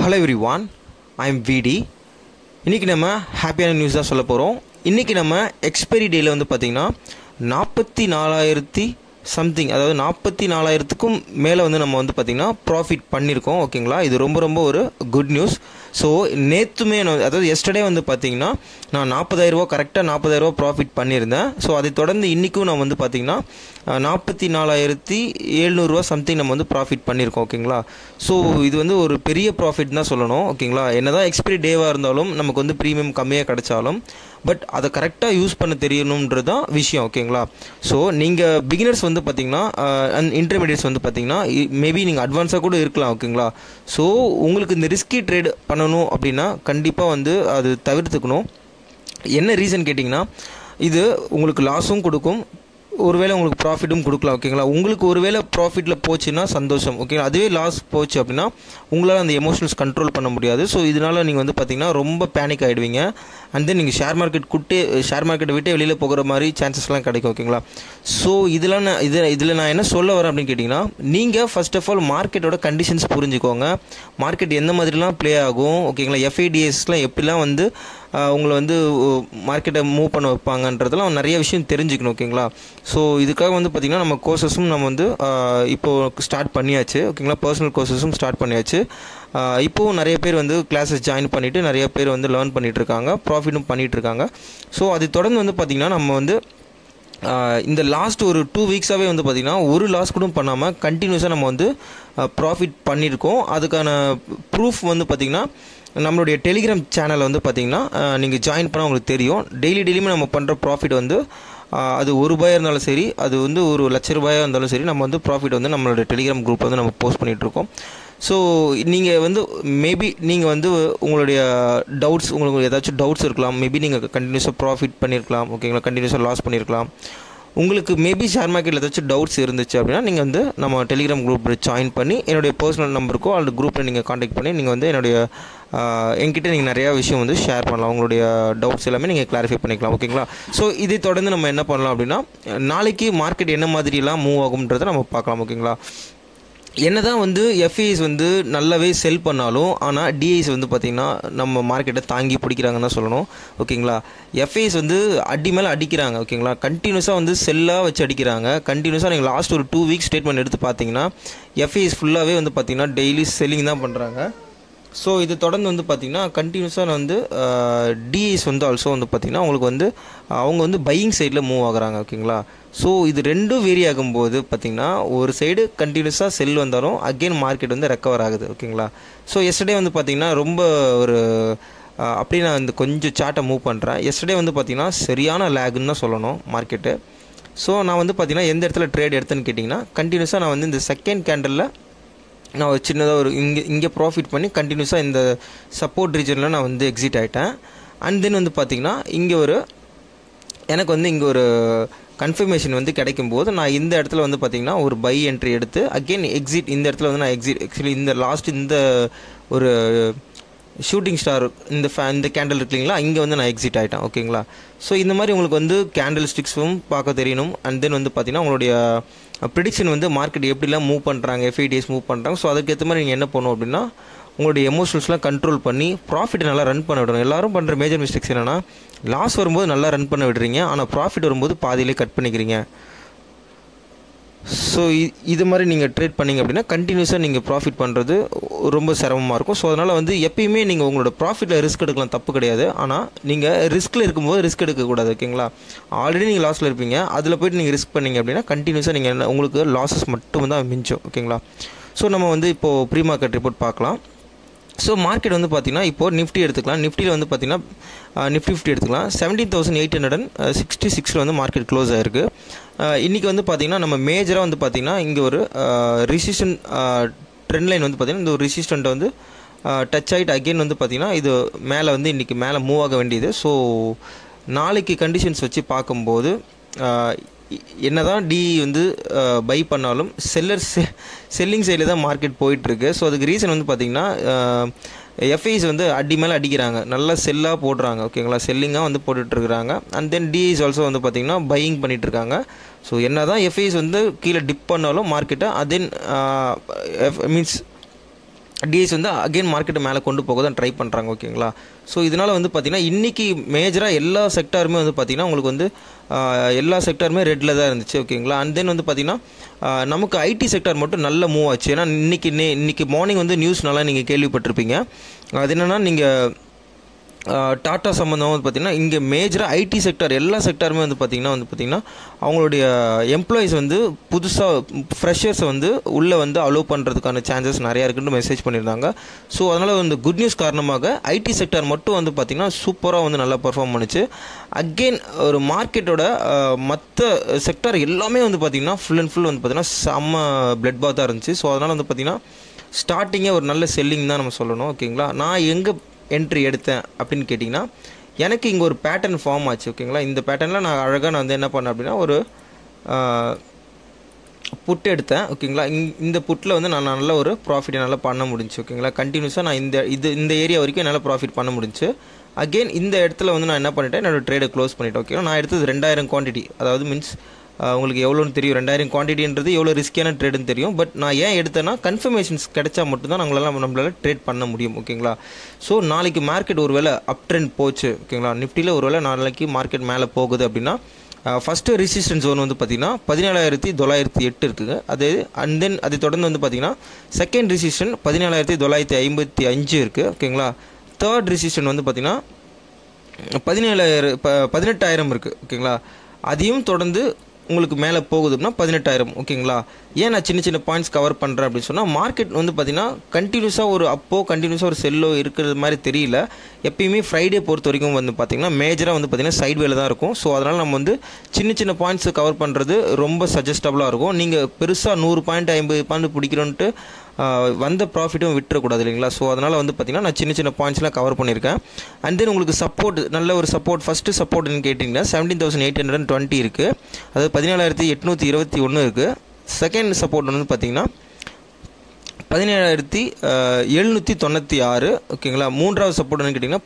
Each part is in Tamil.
Hello everyone, I am VD. இன்னைக்கு நம்ம ஹாப்பியான நியூஸ் தான் சொல்ல போகிறோம். இன்றைக்கி நம்ம எக்ஸ்பைரி டேயில் வந்து பார்த்திங்கன்னா 44,000 சம்திங், அதாவது 44,000க்கும் மேலே வந்து நம்ம வந்து பார்த்திங்கன்னா ப்ராஃபிட் பண்ணியிருக்கோம். ஓகேங்களா, இது ரொம்ப ஒரு குட் நியூஸ். ஸோ நேற்றுமே அதாவது எஸ்டர்டே வந்து பார்த்திங்கன்னா நான் 40,000 கரெக்டாக 40,000 ப்ராஃபிட் பண்ணியிருந்தேன். ஸோ அதை தொடர்ந்து இன்றைக்கும் நான் வந்து பார்த்திங்கன்னா 44,700 சம்திங் நம்ம வந்து ப்ராஃபிட் பண்ணியிருக்கோம். ஓகேங்களா, ஸோ இது வந்து ஒரு பெரிய ப்ராஃபிட் தான் சொல்லணும். ஓகேங்களா, என்ன தான் எக்ஸ்பைரி டேவாக இருந்தாலும் நமக்கு வந்து ப்ரீமியம் கம்மியாக கிடைச்சாலும் பட் அதை கரெக்டாக யூஸ் பண்ண தெரியணுன்றது தான் விஷயம். ஓகேங்களா, ஸோ நீங்கள் பிகினர்ஸ் வந்து பார்த்திங்கன்னா இன்டர்மீடியட்ஸ் வந்து பார்த்திங்கன்னா மேபி நீங்கள் அட்வான்ஸாக கூட இருக்கலாம். ஓகேங்களா, ஸோ உங்களுக்கு இந்த ரிஸ்கி ட்ரேட் பண்ணணும் அப்படின்னா கண்டிப்பாக வந்து அது தவிர்த்துக்கணும். என்ன ரீசன் கேட்டிங்கன்னா, இது உங்களுக்கு லாஸும் கொடுக்கும், ஒருவேளை உங்களுக்கு ப்ராஃபிட்டும் கொடுக்கலாம். ஓகேங்களா, உங்களுக்கு ஒருவேளை ப்ராஃபிட்டில் போச்சுன்னா சந்தோஷம். ஓகேங்களா, அதுவே லாஸ் போச்சு அப்படின்னா உங்களால் அந்த எமோஷனல்ஸ் கண்ட்ரோல் பண்ண முடியாது. ஸோ இதனால் நீங்கள் வந்து பார்த்திங்கன்னா ரொம்ப பேனிக் ஆகிடுவீங்க. அண்ட் தென் நீங்கள் ஷேர் மார்க்கெட்டை விட்டு வெளியில் போகிற மாதிரி சான்சஸ்லாம் கிடைக்கும். ஓகேங்களா, ஸோ இதில் நான் என்ன சொல்ல வரேன் அப்படின்னு கேட்டிங்கன்னா, நீங்கள் ஃபர்ஸ்ட் ஆஃப் ஆல் மார்க்கெட்டோட கண்டிஷன்ஸ் புரிஞ்சுக்கோங்க. மார்க்கெட் எந்த மாதிரிலாம் ப்ளே ஆகும், ஓகேங்களா, எஃப்ஐடிஎஸ்லாம் எப்படிலாம் வந்து உங்களை வந்து மார்க்கெட்டை மூவ் பண்ண வைப்பாங்கன்றதெல்லாம் நிறைய விஷயம் தெரிஞ்சுக்கணும். ஓகேங்களா, ஸோ இதுக்காக வந்து பார்த்திங்கன்னா நம்ம கோர்சஸும் நம்ம வந்து இப்போது ஸ்டார்ட் பண்ணியாச்சு. ஓகேங்களா, பர்சனல் கோர்சஸும் ஸ்டார்ட் பண்ணியாச்சு. இப்போது நிறைய பேர் வந்து கிளாஸஸ் ஜாயின் பண்ணிவிட்டு நிறைய பேர் வந்து லேர்ன் பண்ணிகிட்ருக்காங்க, ப்ராஃபிட்டும் பண்ணிகிட்ருக்காங்க. ஸோ அதை தொடர்ந்து வந்து பார்த்திங்கன்னா நம்ம வந்து இந்த லாஸ்ட் ஒரு 2 வீக்ஸாகவே வந்து பார்த்திங்கன்னா ஒரு லாஸ் கூட பண்ணாமல் கண்டினியூஸாக நம்ம வந்து ப்ராஃபிட் பண்ணியிருக்கோம். அதுக்கான ப்ரூஃப் வந்து பார்த்திங்கன்னா நம்மளுடைய டெலிகிராம் சேனலை வந்து பார்த்திங்கன்னா நீங்கள் ஜாயின் பண்ணால் உங்களுக்கு தெரியும். டெய்லியுமே நம்ம பண்ணுற ப்ராஃபிட் வந்து அது ₹1 இருந்தாலும் சரி, அது வந்து ஒரு ₹1,00,000 இருந்தாலும் சரி, நம்ம வந்து ப்ராஃபிட் வந்து நம்மளோட டெலிகிராம் குரூப்பில் வந்து நம்ம போஸ்ட் பண்ணிகிட்ருக்கோம். ஸோ நீங்கள் வந்து மேபி நீங்கள் வந்து உங்களுடைய டவுட்ஸ், உங்களுக்கு ஏதாச்சும் டவுட்ஸ் இருக்கலாம். மேபி நீங்கள் கண்டினியூஸாக ப்ராஃபிட் பண்ணியிருக்கலாம். ஓகேங்களா, கண்டினியூஸாக லாஸ் பண்ணியிருக்கலாம். உங்களுக்கு மேபி ஷேர் மார்க்கெட்டில் ஏதாச்சும் டவுட்ஸ் இருந்துச்சு அப்படின்னா நீங்கள் வந்து நம்ம டெலிகிராம் குரூப்பில் ஜாயின் பண்ணி என்னுடைய பர்சனல் நம்பருக்கோ அல்லது குரூப்பில் நீங்கள் காண்டாக்ட் பண்ணி நீங்கள் வந்து என்கிட்ட நீங்கள் நிறையா விஷயம் வந்து ஷேர் பண்ணலாம். உங்களுடைய டவுட்ஸ் எல்லாமே நீங்கள் கிளாரிஃபை பண்ணிக்கலாம். ஓகேங்களா, ஸோ இதை தொடர்ந்து நம்ம என்ன பண்ணலாம் அப்படின்னா, நாளைக்கு மார்க்கெட் என்ன மாதிரிலாம் மூவ் ஆகும்ன்றதை நம்ம பார்க்கலாம். ஓகேங்களா, என்ன தான் வந்து எஃப்ஐஸ் வந்து நல்லாவே செல் பண்ணாலும் ஆனால் டிஐஸ் வந்து பார்த்திங்கன்னா நம்ம மார்க்கெட்டை தாங்கி பிடிக்கிறாங்கன்னு தான் சொல்லணும். ஓகேங்களா, எஃப்ஐஸ் வந்து அடி மேலே அடிக்கிறாங்க. ஓகேங்களா, கண்டினியூஸாக வந்து செல்லாக வச்சு அடிக்கிறாங்க. கண்டினியூஸாக நீங்கள் லாஸ்ட் ஒரு 2 வீக்ஸ் ஸ்டேட்மெண்ட் எடுத்து பார்த்தீங்கன்னா எஃப்ஐஸ் ஃபுல்லாகவே வந்து பார்த்திங்கன்னா டெய்லி செல்லிங் தான் பண்ணுறாங்க. ஸோ இது தொடர்ந்து வந்து பார்த்திங்கன்னா கண்டினியூஸாக வந்து டிஐஸ் வந்து ஆல்சோ வந்து பார்த்திங்கன்னா உங்களுக்கு வந்து அவங்க வந்து பையிங் சைடில் மூவ் ஆகுறாங்க. ஓகேங்களா, ஸோ இது ரெண்டும் வேரி ஆகும்போது பார்த்திங்கன்னா ஒரு சைடு கண்டினியூஸாக செல் வந்தாலும் அகெயின் மார்க்கெட் வந்து ரெக்கவர் ஆகுது. ஓகேங்களா, ஸோ எஸ்டர்டே வந்து பார்த்திங்கன்னா ரொம்ப ஒரு அப்படி நான் வந்து கொஞ்சம் சார்ட்டை மூவ் பண்ணுறேன். எஸ்டர்டே வந்து பார்த்திங்கன்னா சரியான லேகுன்னு தான் சொல்லணும் மார்க்கெட்டு. ஸோ நான் வந்து பார்த்திங்கன்னா எந்த இடத்துல ட்ரேட் எடுத்தேன்னு கேட்டிங்கன்னா, கண்டினியூஸாக நான் வந்து இந்த செகண்ட் கேண்டலில் நான் ஒரு சின்னதாக ஒரு இங்கே ப்ராஃபிட் பண்ணி கண்டினியூஸாக இந்த சப்போர்ட் ரீஜனில் நான் வந்து எக்ஸிட் ஆகிட்டேன். அண்ட் தென் வந்து பார்த்திங்கன்னா எனக்கு வந்து இங்கே ஒரு கன்ஃபர்மேஷன் வந்து கிடைக்கும்போது நான் இந்த இடத்துல வந்து பார்த்திங்கன்னா ஒரு பை என்ட்ரி எடுத்து அகெயின் எக்ஸிட். இந்த இடத்துல வந்து நான் ஆக்சுவலி இந்த லாஸ்ட் இந்த ஒரு ஷூட்டிங் ஸ்டார் இந்த கேண்டில் இருக்குங்களா, இங்கே வந்து நான் எக்ஸிட் ஆகிட்டேன். ஓகேங்களா, ஸோ இந்த மாதிரி உங்களுக்கு வந்து கேண்டில் ஸ்டிக்ஸும் பார்க்க தெரியணும். அண்ட் தென் வந்து பார்த்திங்கன்னா உங்களுடைய ப்ரிடிக்ஷன் வந்து மார்க்கெட் எப்படிலாம் மூவ் பண்ணுறாங்க, எஃப்ஐடிஎஸ் மூவ் பண்ணுறாங்க. ஸோ அதுக்கேற்ற மாதிரி நீங்கள் என்ன பண்ணணும் அப்படின்னா உங்களுடைய எமோஷன்ஸ்லாம் கண்ட்ரோல் பண்ணி ப்ராஃபிட்டை நல்லா ரன் பண்ண விடணும். எல்லோரும் பண்ணுற மேஜர் மிஸ்டேக்ஸ் என்னென்னா, லாஸ் வரும்போது நல்லா ரன் பண்ண விடுறீங்க, ஆனால் ப்ராஃபிட் வரும்போது பாதியிலே கட் பண்ணிக்கிறீங்க. ஸோ இது மாதிரி நீங்கள் ட்ரேட் பண்ணிங்க அப்படின்னா கண்டினியூஸாக நீங்கள் ப்ராஃபிட் பண்ணுறது ரொம்ப சிரமமாக இருக்கும். ஸோ அதனால் வந்து எப்பயுமே நீங்கள் உங்களோட ப்ராஃபிட்டில் ரிஸ்க் எடுக்கலாம், தப்பு கிடையாது. ஆனால் நீங்கள் ரிஸ்கில் இருக்கும்போது ரிஸ்க் எடுக்கக்கூடாது. ஓகேங்களா, ஆல்ரெடி நீங்கள் லாஸில் இருப்பீங்க, அதில் போய்ட்டு நீங்கள் ரிஸ்க் பண்ணிங்க அப்படின்னா கண்டினியூஸாக நீங்கள் உங்களுக்கு லாஸஸ் மட்டும் தான் மிஞ்சும். ஓகேங்களா, ஸோ நம்ம வந்து இப்போது ப்ரீ மார்க்கெட் ரிப்போர்ட் பார்க்கலாம். ஸோ மார்க்கெட் வந்து பார்த்திங்கன்னா இப்போது நிஃப்டி எடுத்துக்கலாம். நிஃப்டியில் வந்து பார்த்திங்கன்னா Nifty50 எடுத்துக்கலாம். 17,866 வந்து மார்க்கெட் க்ளோஸ் ஆகிருக்கு. இன்றைக்கி வந்து பார்த்திங்கன்னா நம்ம மேஜராக வந்து பார்த்திங்கன்னா இங்கே ஒரு ரெசிஸ்டன் ட்ரெண்ட் லைன் வந்து பார்த்திங்கன்னா இந்த ஒரு ரெசிஸ்டண்ட்டை வந்து டச் ஆகிட்டு அகெயின் வந்து பார்த்திங்கன்னா இது மேலே வந்து இன்றைக்கி மேலே மூவ் ஆக வேண்டியது. ஸோ நாளைக்கு கண்டிஷன்ஸ் வச்சு பார்க்கும்போது என்ன தான் டி வந்து பை பண்ணாலும் செல்லிங் சைடில் தான் மார்க்கெட் போயிட்டுருக்கு. ஸோ அதுக்கு ரீசன் வந்து பார்த்திங்கன்னா எஃப்ஐஸ் வந்து அடி மேலே அடிக்கிறாங்க, நல்லா செல்லாக போடுறாங்க. ஓகேங்களா, செல்லிங்காக வந்து போட்டுட்ருக்குறாங்க. அண்ட் தென் டிஐஸ் ஆல்சோ வந்து பார்த்திங்கன்னா பையிங் பண்ணிகிட்ருக்காங்க. ஸோ என்ன தான் எஃப்ஐஸ் வந்து கீழே டிப் பண்ணாலும் மார்க்கெட்டை அதென் மீன்ஸ் டிஎஸ் வந்து அகைன் மார்க்கெட்டை மேலே கொண்டு போக தான் ட்ரை பண்ணுறாங்க. ஓகேங்களா. ஸோ இதனால் வந்து பார்த்திங்கன்னா இன்றைக்கி மேஜராக எல்லா செக்டாருமே வந்து பார்த்திங்கன்னா உங்களுக்கு வந்து எல்லா செக்டாருமே ரெட்டில் தான் இருந்துச்சு. ஓகேங்களா. அண்ட் தென் வந்து பார்த்திங்கன்னா நமக்கு ஐடி செக்டார் மட்டும் நல்ல மூவ் ஆச்சு. ஏன்னா இன்றைக்கி மார்னிங் வந்து நியூஸ் நல்லா நீங்கள் கேள்விப்பட்டிருப்பீங்க. அது என்னென்னா நீங்கள் டாட்டா சம்மந்தமாக வந்து பார்த்திங்கன்னா இங்கே மேஜராக ஐடி செக்டார் எல்லா செக்டாருமே வந்து பார்த்திங்கன்னா அவங்களுடைய எம்ப்ளாயீஸ் வந்து புதுசாக ஃப்ரெஷர்ஸை வந்து உள்ளே வந்து அலோவ் பண்ணுறதுக்கான சான்சஸ் நிறையா இருக்குன்னு மெசேஜ் பண்ணியிருந்தாங்க. ஸோ அதனால் வந்து குட் நியூஸ் காரணமாக ஐடி செக்டார் மட்டும் வந்து பார்த்திங்கன்னா சூப்பராக வந்து நல்லா பர்ஃபார்ம் பண்ணிச்சு. அகெயின் ஒரு மார்க்கெட்டோட மற்ற செக்டார் எல்லாமே வந்து பார்த்திங்கன்னா ஃபுல் அண்ட் ஃபுல் வந்து பார்த்திங்கன்னா செம்ம பிளட் பாத்தாக இருந்துச்சு. ஸோ அதனால் வந்து பார்த்திங்கன்னா ஸ்டார்டிங்கே ஒரு நல்ல செல்லிங் தான் நம்ம சொல்லணும். ஓகேங்களா. நான் எங்கே என்ட்ரி எடுத்தேன் அப்படின்னு கேட்டிங்கன்னா எனக்கு இங்கே ஒரு பேட்டர்ன் ஃபார்ம் ஆச்சு. ஓகேங்களா. இந்த பேட்டர்னில் நான் அழகாக நான் வந்து என்ன பண்ணேன் அப்படின்னா ஒரு புட் எடுத்தேன். ஓகேங்களா. இந்த புட்டில் வந்து நான் நல்ல ஒரு ப்ராஃபிட்டை நல்லா பண்ண முடிஞ்சு. ஓகேங்களா. கண்டினியூஸாக நான் இந்த ஏரியா வரைக்கும் என்னால் ப்ராஃபிட் பண்ண முடிஞ்சு. அகெயின் இந்த இடத்துல வந்து நான் என்ன பண்ணிட்டேன், என்னோடய ட்ரேடை க்ளோஸ் பண்ணிட்டேன். ஓகேங்களா. நான் எடுத்தது 2000 குவான்டிட்டி. அதாவது மீன்ஸ் உங்களுக்கு எவ்வளோன்னு தெரியும், 2000 குவான்டிட்டின்றது எவ்வளோ ரிஸ்கியான ட்ரேடுன்னு தெரியும். பட் நான் ஏன் எடுத்தேன்னா கன்ஃபர்மேஷன்ஸ் கிடைச்சா மட்டும்தான் நம்மளால் ட்ரேட் பண்ண முடியும். ஓகேங்களா. ஸோ நாளைக்கு மார்க்கெட் ஒரு வேளை அப் ட்ரெண்ட் போச்சு. ஓகேங்களா. நிஃப்டியில் ஒரு வேளை நாளைக்கு மார்க்கெட் மேலே போகுது அப்படின்னா ஃபஸ்ட்டு ரெசிஸ்டன்ஸ் ஜோன் வந்து பார்த்திங்கன்னா 17908 இருக்குங்க. அது அண்ட் தென் அதை தொடர்ந்து வந்து பார்த்திங்கன்னா செகண்ட் ரெசிஸ்டன் 17955 இருக்குது. ஓகேங்களா. தேர்ட் ரெசிஸ்டன் வந்து பார்த்திங்கன்னா 18,000 இருக்குது. ஓகேங்களா. அதையும் தொடர்ந்து உங்களுக்கு மேலே போகுது அப்படின்னா 18,000. ஓகேங்களா. ஏன் நான் சின்ன சின்ன பாயிண்ட்ஸ் கவர் பண்ணுறேன் அப்படின்னு சொன்னால் மார்க்கெட் வந்து பார்த்திங்கன்னா கண்டினியூஸாக ஒரு அப்போ கண்டினியூஸாக ஒரு செல்லோ இருக்கிறது மாதிரி தெரியல. எப்பயுமே ஃப்ரைடே பொறுத்த வரைக்கும் வந்து பார்த்திங்கன்னா மேஜராக வந்து பார்த்திங்கன்னா சைட் வேல தான் இருக்கும். ஸோ அதனால் நம்ம வந்து சின்ன சின்ன பாயிண்ட்ஸை கவர் பண்ணுறது ரொம்ப சஜஸ்டபுளாக இருக்கும். நீங்கள் பெருசாக 100 பாயிண்ட் 50 பாயிண்ட் பிடிக்கிறோன்ட்டு வந்த ப்ராஃபிட்டும் விட்டுறக்கூடாது இல்லைங்களா. ஸோ அதனால் வந்து பார்த்திங்கன்னா நான் சின்ன சின்ன பாயிண்ட்ஸ்லாம் கவர் பண்ணியிருக்கேன். அண்ட் தென் உங்களுக்கு சப்போர்ட் நல்ல ஒரு சப்போர்ட் ஃபஸ்ட்டு சப்போர்ட்னு கேட்டிங்கன்னா 17,820 இருக்குது. அதாவது 17,821 இருக்குது. செகண்ட் சப்போர்ட் வந்து பார்த்திங்கன்னா 17,796. ஓகேங்களா. மூன்றாவது சப்போர்ட்னு கேட்டிங்கன்னா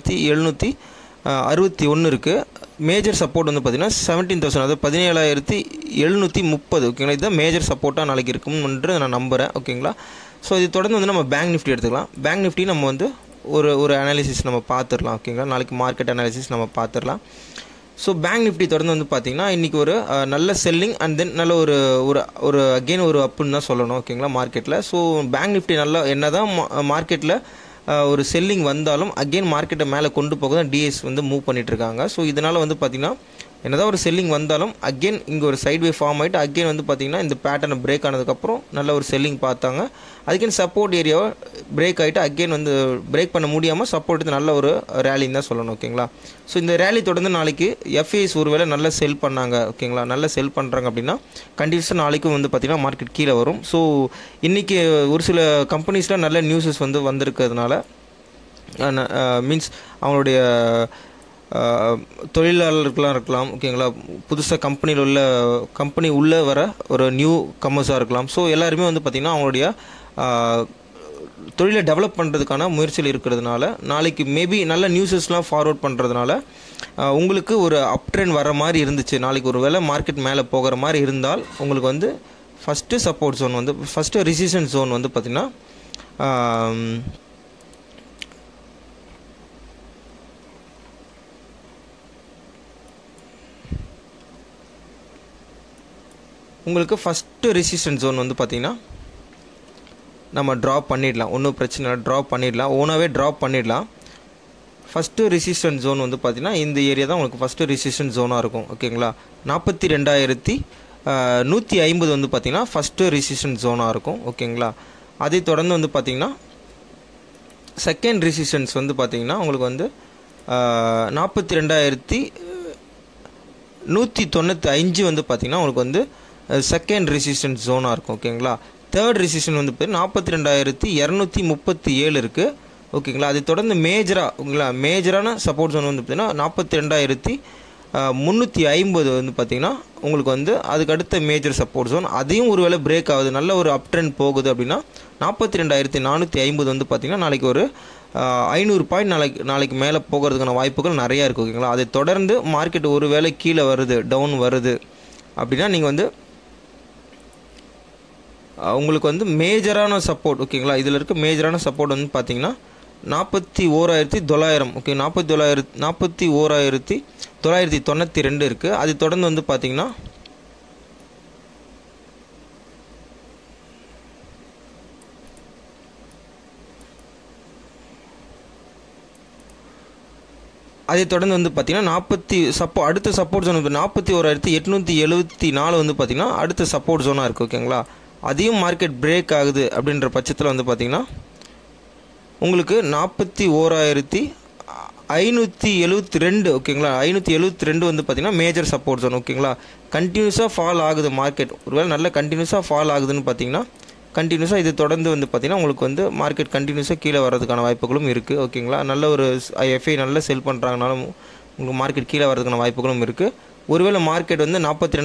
17,761 இருக்குது. மேஜர் சப்போர்ட் வந்து பார்த்திங்கன்னா 17,000, அதாவது 17,730. ஓகேங்களா. இதுதான் மேஜர் சப்போர்ட்டாக நாளைக்கு இருக்கும்ன்று நான் நம்புகிறேன். ஓகேங்களா. ஸோ இது தொடர்ந்து வந்து நம்ம பேங்க் நிஃப்டி எடுத்துக்கலாம். பேங்க் நிஃப்டி நம்ம வந்து ஒரு அனாலிசிஸ் நம்ம பார்த்துடலாம். ஓகேங்களா. நாளைக்கு மார்க்கெட் அனாலிசிஸ் நம்ம பார்த்துடலாம். ஸோ பேங்க் நிஃப்டி தொடர்ந்து வந்து பார்த்திங்கன்னா இன்றைக்கி ஒரு நல்ல செல்லிங் அண்ட் தென் நல்ல ஒரு அகெயின் ஒரு அப்புன்னு தான் சொல்லணும். ஓகேங்களா. மார்க்கெட்டில் ஸோ பேங்க் நிஃப்டி நல்லா என்ன தான் மார்க்கெட்டில் ஒரு செல்லிங் வந்தாலும் அகெயின் மார்க்கெட்டை மேலே கொண்டு போக தான் டிஎஸ் வந்து மூவ் பண்ணிகிட்ருக்காங்க. ஸோ இதனால் வந்து பார்த்திங்கன்னா என்னதான் ஒரு செல்லிங் வந்தாலும் அகெயின் இங்கே ஒரு சைட்வே ஃபார்ம் ஆகிட்டு அகெயின் வந்து பார்த்திங்கன்னா இந்த பேட்டர்னை பிரேக் ஆனதுக்கப்புறம் நல்ல ஒரு செல்லிங் பார்த்தாங்க. அதுக்கேன் சப்போர்ட் ஏரியாவை பிரேக் ஆகிட்டு அகெயின் வந்து பிரேக் பண்ண முடியாமல் சப்போர்ட் நல்ல ஒரு ரேலின்னு தான் சொல்லணும். ஓகேங்களா. ஸோ இந்த ரேலி தொடர்ந்து நாளைக்கு எஃப்ஐஎஸ் ஒரு வேளை நல்லா செல் பண்ணாங்க. ஓகேங்களா. நல்லா செல் பண்ணுறாங்க அப்படின்னா கண்டிப்பாக நாளைக்கும் வந்து பார்த்திங்கன்னா மார்க்கெட் கீழே வரும். ஸோ இன்றைக்கி ஒரு சில கம்பெனிஸில் நல்ல நியூஸஸ் வந்து வந்திருக்கிறதுனால மீன்ஸ் அவங்களுடைய தொழிலாளர்களாக இருக்கலாம். ஓகேங்களா. புதுசாக கம்பெனி உள்ளே வர ஒரு நியூ கமர்ஸாக இருக்கலாம். ஸோ எல்லாருமே வந்து பார்த்திங்கன்னா அவங்களுடைய தொழிலை டெவலப் பண்ணுறதுக்கான முயற்சியில் இருக்கிறதுனால நாளைக்கு மேபி நல்ல நியூஸஸ்லாம் ஃபார்வர்ட் பண்ணுறதுனால உங்களுக்கு ஒரு அப் ட்ரெண்ட் வர மாதிரி இருந்துச்சு. நாளைக்கு ஒரு வேளை மார்க்கெட் மேலே போகிற மாதிரி இருந்தால் உங்களுக்கு வந்து ஃபஸ்ட்டு சப்போர்ட் ஜோன் வந்து ஃபஸ்ட்டு ரெசிஸ்டன்ஸ் ஜோன் வந்து பார்த்திங்கன்னா உங்களுக்கு ஃபஸ்ட்டு ரெசிஸ்டன்ஸ் ஜோன் வந்து பார்த்திங்கன்னா நம்ம ட்ராப் பண்ணிடலாம். ஒன்றும் பிரச்சனை இல்லை. ட்ராப் பண்ணிடலாம். ஓனாகவே ட்ராப் பண்ணிடலாம். ஃபஸ்ட்டு ரெசிஸ்டன்ஸ் ஜோன் வந்து பார்த்திங்கன்னா இந்த ஏரியா தான் உங்களுக்கு ஃபஸ்ட்டு ரெசிஸ்டன்ஸ் ஜோனாக இருக்கும். ஓகேங்களா. 42,150 வந்து பார்த்திங்கன்னா ஃபஸ்ட்டு ரெசிஸ்டன்ஸ் ஜோனாக இருக்கும். ஓகேங்களா. அதை தொடர்ந்து வந்து பார்த்திங்கன்னா செகண்ட் ரெசிஸ்டன்ஸ் வந்து பார்த்திங்கன்னா உங்களுக்கு வந்து 42,195 வந்து பார்த்திங்கன்னா உங்களுக்கு வந்து செகண்ட் ரெசிஸ்டன்ஸ் ஜோனாக இருக்கும். ஓகேங்களா. தேர்ட் ரெசிஸ்டன் வந்து பார்த்தீங்கன்னா 42,237 இருக்குது. ஓகேங்களா. அதை தொடர்ந்து மேஜரான சப்போர்ட் ஜோன் வந்து பார்த்திங்கன்னா 42,350 வந்து பார்த்திங்கன்னா உங்களுக்கு வந்து அதுக்கு அடுத்த மேஜர் சப்போர்ட் ஜோன். அதையும் ஒரு வேளை பிரேக் ஆகுது, நல்ல ஒரு அப் ட்ரெண்ட் போகுது அப்படின்னா 42,450 வந்து பார்த்திங்கன்னா நாளைக்கு ஒரு 500 பாயிண்ட் நாளைக்கு மேலே போகிறதுக்கான வாய்ப்புகள் நிறையா இருக்குது. ஓகேங்களா. அதை தொடர்ந்து மார்க்கெட் ஒரு வேளை கீழே வருது, டவுன் வருது அப்படின்னா நீங்கள் வந்து உங்களுக்கு வந்து மேஜரான சப்போர்ட் ஓகேங்களா. இதில் இருக்க மேஜரான சப்போர்ட் வந்து பார்த்தீங்கன்னா 41,900 ஓகே 41,992 இருக்குது. அது தொடர்ந்து வந்து பார்த்தீங்கன்னா அதை தொடர்ந்து வந்து பார்த்தீங்கன்னா அடுத்த சப்போர்ட் ஜோன் 41,874 வந்து பார்த்தீங்கன்னா அடுத்த சப்போர்ட் ஜோனாக இருக்குது ஓகேங்களா. அதையும் மார்க்கெட் பிரேக் ஆகுது அப்படின்ற பட்சத்தில் வந்து பார்த்தீங்கன்னா உங்களுக்கு 41,572 ஓகேங்களா. 572 வந்து பார்த்தீங்கன்னா மேஜர் சப்போர்ட் ஜோன் ஓகேங்களா. கண்டினியூஸாக ஃபால் ஆகுது மார்க்கெட், ஒருவேளை நல்ல கண்டினியூஸாக ஃபால் ஆகுதுன்னு பார்த்தீங்கன்னா கண்டினியூஸாக இது தொடர்ந்து வந்து பார்த்தீங்கன்னா உங்களுக்கு வந்து மார்க்கெட் கண்டினியூஸாக கீழே வர்றதுக்கான வாய்ப்புகளும் இருக்குது ஓகேங்களா. நல்ல ஒரு எஃப்ஐ நல்லா செல் பண்ணுறாங்கனாலும் உங்களுக்கு மார்க்கெட் கீழே வர்றதுக்கான வாய்ப்புகளும் இருக்குது. ஒருவேளை மார்க்கெட் வந்து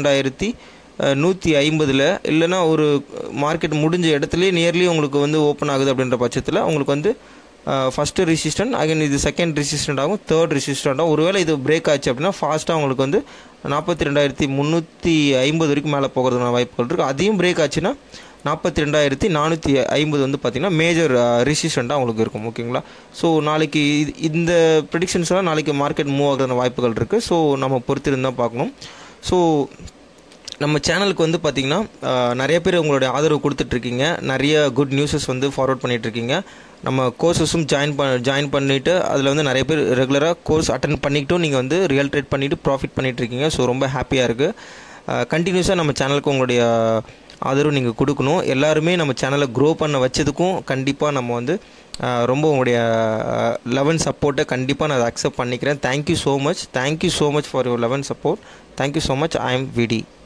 42,150 இல்லைனா ஒரு மார்க்கெட் முடிஞ்ச இடத்துலேயே நியர்லி உங்களுக்கு வந்து ஓப்பன் ஆகுது அப்படின்ற பட்சத்தில் உங்களுக்கு வந்து ஃபஸ்ட்டு ரெசிஸ்டன்ட் அகைன் இது செகண்ட் ரெசிஸ்டன்ட் ஆகும், தேர்ட் ரெசிஸ்டன்ட் ஆகும். ஒருவேளை இது பிரேக் ஆச்சு அப்படின்னா ஃபாஸ்ட்டாக உங்களுக்கு வந்து 42,350 வரைக்கும் மேலே போகிறதுக்கான வாய்ப்புகள் இருக்குது. அதையும் பிரேக் ஆச்சுன்னா 42,450 வந்து பார்த்திங்கன்னா மேஜர் ரெசிஸ்டண்ட்டாக உங்களுக்கு இருக்கும் ஓகேங்களா. ஸோ நாளைக்கு இந்த ப்ரெடிக்ஷன்ஸ்லாம் நாளைக்கு மார்க்கெட் மூவ் ஆகிறதுன வாய்ப்புகள் இருக்குது. ஸோ நம்ம பொறுத்திருந்தால் பார்க்கணும். ஸோ நம்ம சேனலுக்கு வந்து பார்த்திங்கன்னா நிறைய பேர் உங்களுடைய ஆதரவு கொடுத்துட்ருக்கீங்க, நிறைய குட் நியூஸஸ் வந்து ஃபார்வர்ட் பண்ணிகிட்ருக்கீங்க. நம்ம கோர்ஸஸும் ஜாயின் பண்ணிவிட்டு அதில் வந்து நிறைய பேர் ரெகுலராக கோர்ஸ் அட்டன் பண்ணிக்கிட்டும் நீங்கள் வந்து ரியல் ட்ரேட் பண்ணிவிட்டு ப்ராஃபிட் பண்ணிகிட்ருக்கீங்க. ஸோ ரொம்ப ஹாப்பியாக இருக்குது. கண்டினியூஸாக நம்ம சேனலுக்கு உங்களுடைய ஆதரவு நீங்கள் கொடுக்கணும். எல்லாருமே நம்ம சேனலை க்ரோ பண்ண வச்சதுக்கும் கண்டிப்பாக நம்ம வந்து ரொம்ப உங்களுடைய லவ் அண்ட் சப்போர்ட்டை கண்டிப்பாக நான் அதை அக்செப்ட் பண்ணிக்கிறேன். Thank you so much for your love and support. Thank you so much. I am விடி.